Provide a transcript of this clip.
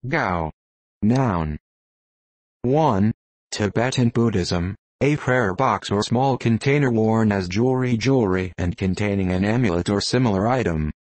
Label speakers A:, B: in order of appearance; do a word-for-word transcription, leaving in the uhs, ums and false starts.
A: Gao. Noun. one. Tibetan Buddhism, a prayer box or small container worn as jewelry jewelry and containing an amulet or similar item.